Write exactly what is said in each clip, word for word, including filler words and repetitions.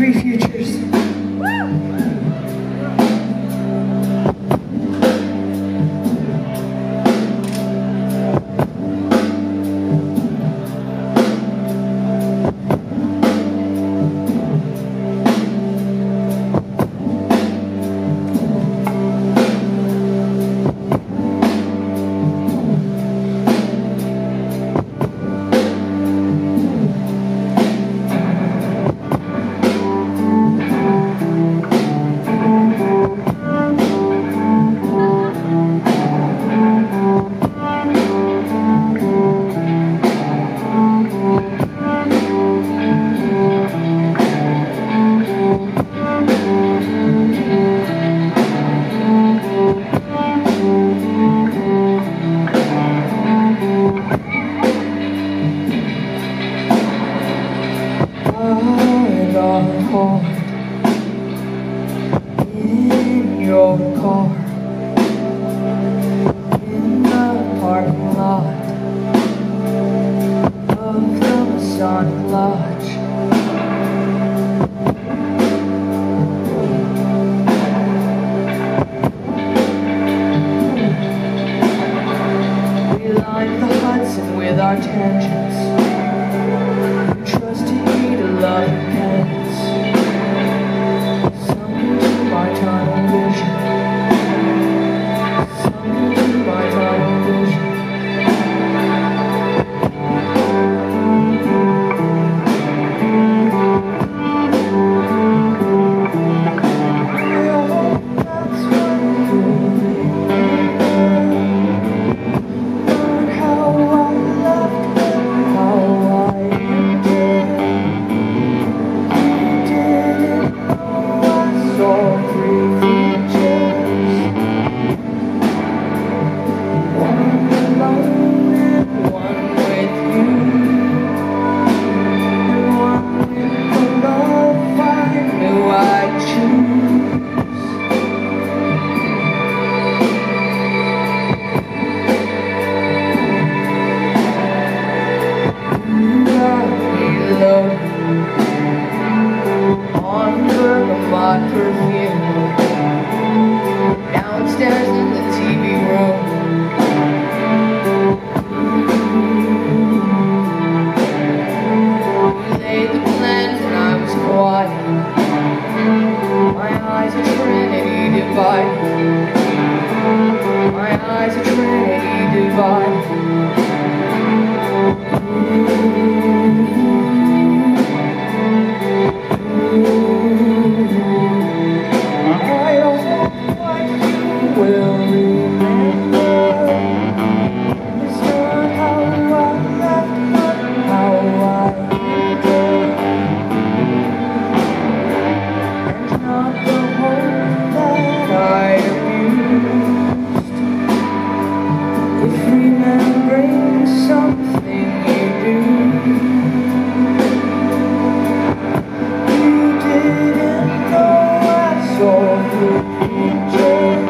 three futures. In your car, in the parking lot of the Masonic Lodge. We lined the Hudson with our tangents, trusting me to love and penance. My tunnel vision, sunk into my tunnel vision. I hope that's what you'll remember. Learn how I left and how I ended. You didn't know I saw my perfume downstairs in the T V room. We laid the plans and I was quiet. My eyes are Trinity divided. My eyes are Trinity divided. Will remember it's not how I left, but how I ended, and not the hope that I abused. If remembering is something you do, you didn't know I saw the pictures.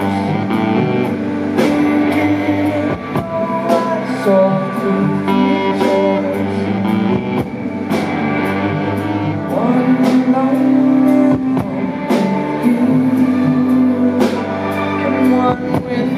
Saw through futures. One alone and one with you, and one with